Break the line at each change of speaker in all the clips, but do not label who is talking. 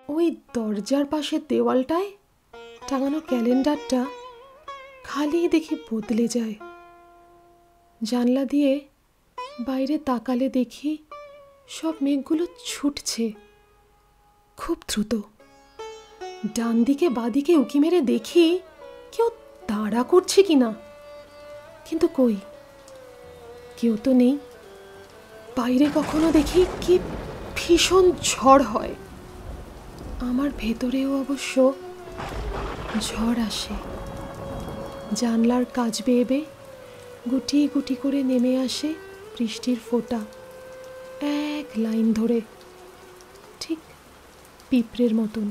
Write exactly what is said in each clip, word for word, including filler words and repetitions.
ওই দরজার পাশের দেওয়ালটায় টাঙানো ক্যালেন্ডারটা খালি দেখি বদলে যায়। জানলা দিয়ে বাইরে তাকালে দেখি সব মেঘগুলো ছুটছে খুব দ্রুত। ডান দিকে বাদিকে উঁকি মেরে দেখি কেউ তাড়া করছে কিনা, কিন্তু কই, কেউ তো নেই। বাইরে কখনো দেখি কি ভীষণ ঝড় হয়, আমার ভেতরেও অবশ্য ঝড় আসে। জানলার কাচ বেয়ে বেয়ে গুটি গুটি করে নেমে আসে বৃষ্টির ফোঁটা, এক লাইন ধরে, ঠিক পিঁপড়ের মতন।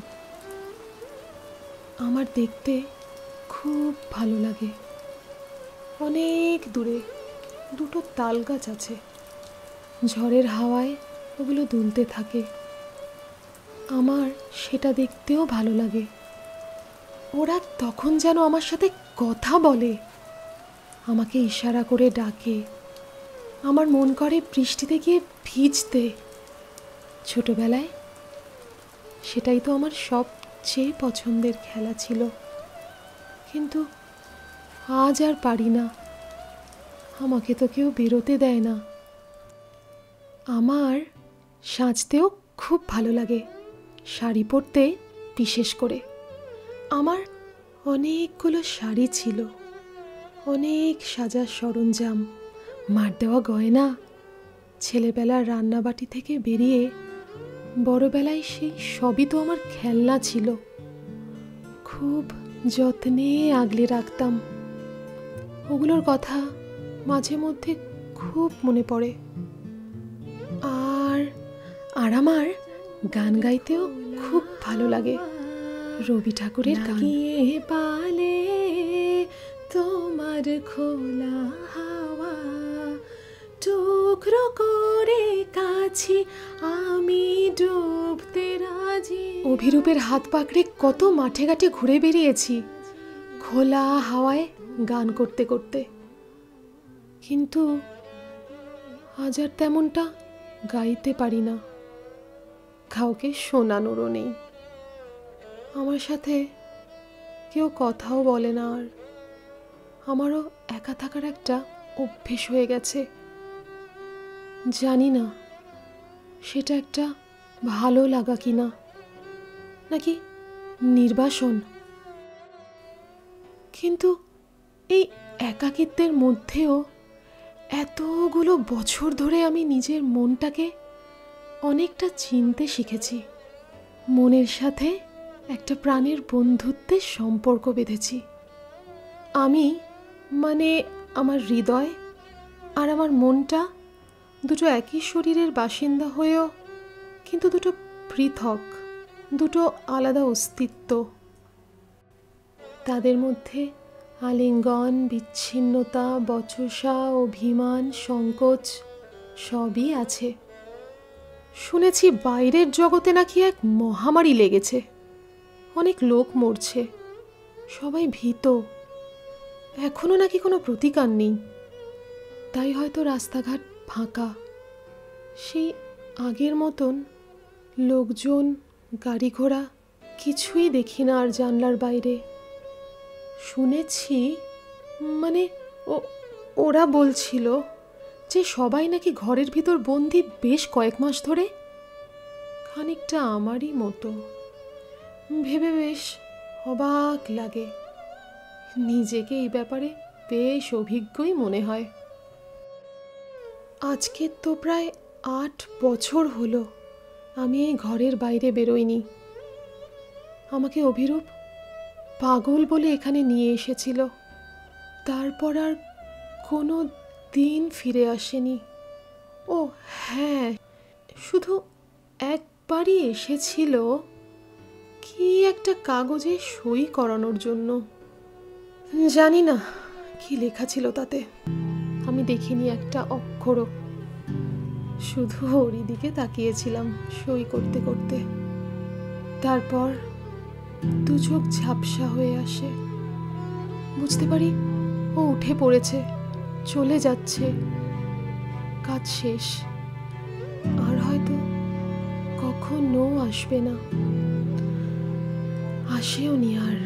আমার দেখতে খুব ভালো লাগে। অনেক দূরে দুটো তাল গাছ আছে, ঝড়ের হাওয়ায় ওগুলো দুলতে থাকে। আমার সেটা দেখতেও ভালো লাগে। ওরা তখন যেন আমার সাথে কথা বলে, আমাকে ইশারা করে ডাকে। আমার মন করে বৃষ্টিতে গিয়ে ভিজতে। ছোটবেলায় সেটাই তো আমার সবচেয়ে পছন্দের খেলা ছিল, কিন্তু আজ আর পারি না। আমাকে তো কেউ বেরোতে দেয় না। আমার সাজতেও খুব ভালো লাগে, শাড়ি পরতে বিশেষ করে। আমার অনেকগুলো শাড়ি ছিল, অনেক সাজার সরঞ্জাম, মার দেওয়া গয়না। ছেলেবেলার রান্নাবাটি থেকে বেরিয়ে বড়বেলায় সেই সবই তো আমার খেলনা ছিল। খুব যত্নে আগলে রাখতাম। ওগুলোর কথা মাঝে মধ্যে খুব মনে পড়ে। আর আর আমার গান গাইতেও খুব ভালো লাগে, রবি ঠাকুরের গান। পালে তোমার খোলা হাওয়া টুকরো করে কাছি আমি ডুবতে রাজি। অভিরূপের হাত পাকড়ে কত মাঠে ঘাটে ঘুরে বেরিয়েছি খোলা হাওয়ায় গান করতে করতে, কিন্তু আজ আর তেমনটা গাইতে পারি না। কাউকে শোনানোরও নেই। আমার সাথে কেউ কথাও বলে না আর। আমারও একা থাকার একটা অভ্যেস হয়ে গেছে। জানি না সেটা একটা ভালো লাগা কিনা, নাকি নির্বাসন। কিন্তু এই একাকিত্বের মধ্যেও এতগুলো বছর ধরে আমি নিজের মনটাকে অনেকটা চিনতে শিখেছি। মনের সাথে একটা প্রাণের বন্ধুত্বের সম্পর্ক বেঁধেছি। আমি মানে আমার হৃদয় আর আমার মনটা দুটো একই শরীরের বাসিন্দা হয়েও কিন্তু দুটো পৃথক, দুটো আলাদা অস্তিত্ব। তাদের মধ্যে আলিঙ্গন, বিচ্ছিন্নতা, বচসা, অভিমান, সংকোচ সবই আছে। শুনেছি বাইরের জগতে নাকি এক মহামারী লেগেছে, অনেক লোক মরছে, সবাই ভীত। এখনো নাকি কোনো প্রতিকার নেই, তাই হয়তো রাস্তাঘাট ফাঁকা। সেই আগের মতন লোকজন, গাড়ি ঘোড়া কিছুই দেখি না আর জানলার বাইরে। শুনেছি, মানে ও ওরা বলছিল যে সবাই নাকি ঘরের ভিতর বন্দি বেশ কয়েক মাস ধরে। খানিকটা আমারই মতো। ভেবে বেশ অবাক লাগে। নিজেকে এই ব্যাপারে বেশ অভিজ্ঞই মনে হয়। আজকে তো প্রায় আট বছর হলো আমি এই ঘরের বাইরে বেরোইনি। আমাকে অভিরূপ পাগল বলে এখানে নিয়ে এসেছিল, তারপর আর কোনো দিন ফিরে আসেনি। ও হ্যাঁ, শুধু একবারই এসেছিল কি একটা কাগজে সই করানোর জন্য। জানি না কি লেখা ছিল তাতে, আমি দেখিনি একটা অক্ষরও। শুধু ওরই দিকে তাকিয়েছিলাম সই করতে করতে। তারপর দু চোখ ঝাপসা হয়ে আসে। বুঝতে পারি ও উঠে পড়েছে, চলে যাচ্ছে, কাজ শেষ, আর হয়তো কখনো আসবে না। আসেওনি আর।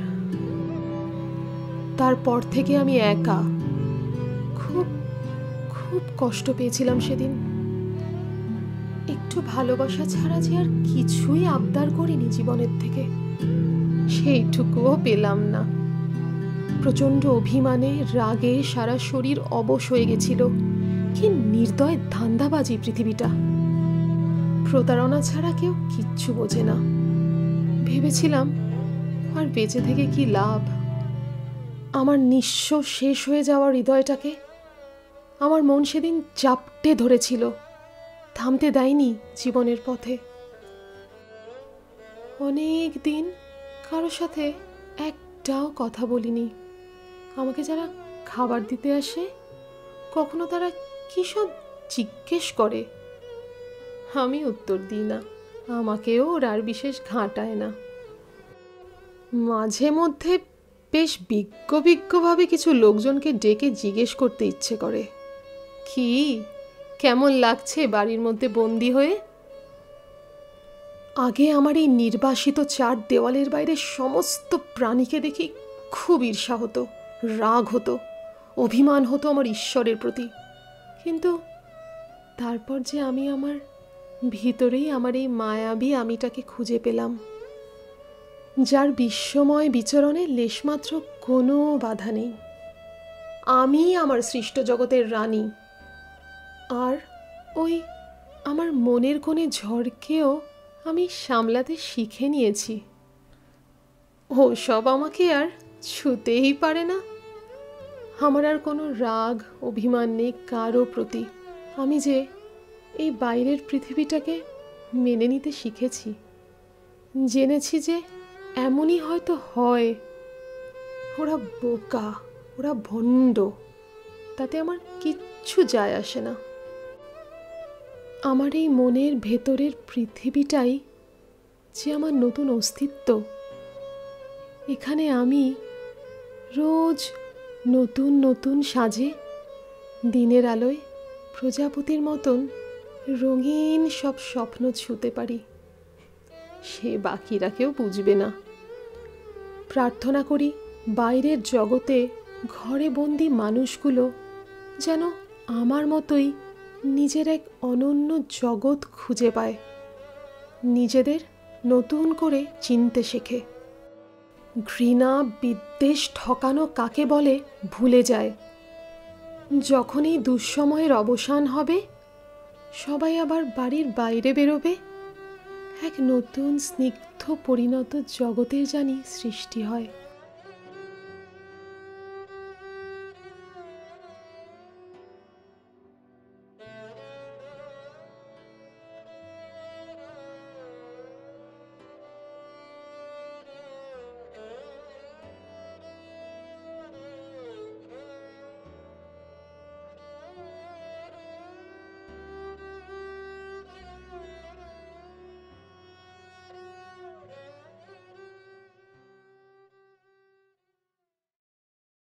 তারপর থেকে আমি একা। খুব খুব কষ্ট পেয়েছিলাম সেদিন। একটু ভালোবাসা ছাড়া যে আর কিছুই আবদার করিনি জীবনের থেকে, সেইটুকুও পেলাম না। প্রচণ্ড অভিমানে, রাগে সারা শরীর অবশ হয়ে গেছিল। কি নির্দয় ধান্দাবাজি পৃথিবীটা! প্রতারণা ছাড়া কেউ কিচ্ছু বোঝে না। ভেবেছিলাম আর বেঁচে থেকে কি লাভ। আমার নিঃস্ব শেষ হয়ে যাওয়া হৃদয়টাকে আমার মন সেদিন চাপটে ধরেছিল, থামতে দেয়নি জীবনের পথে। অনেক দিন কারোর সাথে একটাও কথা বলিনি। আমাকে যারা খাবার দিতে আসে, কখনো তারা কী সব জিজ্ঞেস করে, আমি উত্তর দিই না। আমাকেও ওর আর বিশেষ ঘাঁটায় না। মাঝে মধ্যে বেশ বিজ্ঞ বিজ্ঞভাবে কিছু লোকজনকে ডেকে জিজ্ঞেস করতে ইচ্ছে করে, কি কেমন লাগছে বাড়ির মধ্যে বন্দি হয়ে। আগে আমার এই নির্বাসিত চার দেওয়ালের বাইরে সমস্ত প্রাণীকে দেখি খুব ঈর্ষা হতো, রাগ হতো, অভিমান হতো আমার ঈশ্বরের প্রতি। কিন্তু তারপর যে আমি আমার ভিতরেই আমার এই মায়াবী আমিটাকে খুঁজে পেলাম, যার বিশ্বময় বিচরণে লেশমাত্র কোনো বাধা নেই। আমি আমার সৃষ্ট জগতের রানী, আর ওই আমার মনের কোণে ঝড়কেও আমি সামলাতে শিখে নিয়েছি। ও সব আমাকে আর ছুতেই পারে না। আমার আর কোনো রাগ অভিমান নেই কারো প্রতি। আমি যে এই বাইরের পৃথিবীটাকে মেনে নিতে শিখেছি, জেনেছি যে এমনই হয়তো হয়। ওরা বোকা, ওরা ভণ্ড, তাতে আমার কিচ্ছু যায় আসে না। আমার এই মনের ভেতরের পৃথিবীটাই যে আমার নতুন অস্তিত্ব। এখানে আমি রোজ নতুন নতুন সাজে দিনের আলোয় প্রজাপতির মতন রঙিন সব স্বপ্ন ছুঁতে পারি। সে বাকিরা কেউ বুঝবে না। প্রার্থনা করি বাইরের জগতে ঘরে বন্দি মানুষগুলো যেন আমার মতোই নিজের এক অনন্য জগৎ খুঁজে পায়, নিজেদের নতুন করে চিনতে শেখে, ঘৃণা বিদ্বেষ ঠকানো কাকে বলে ভুলে যায়। যখন এই দুঃসময়ের অবসান হবে, সবাই আবার বাড়ির বাইরে বেরোবে, এক নতুন স্নিগ্ধ পরিণত জগতের জানি সৃষ্টি হয়।